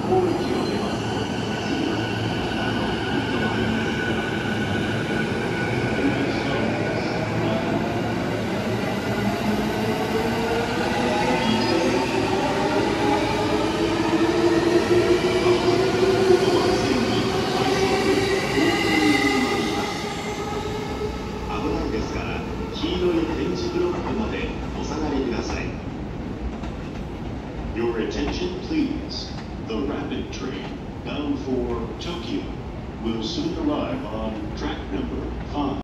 攻撃を出ます。次は危ないですから、黄色い点字ブロックまでお下がりください。Your attention, please. The rapid train bound for Tokyo will soon arrive on track number 5.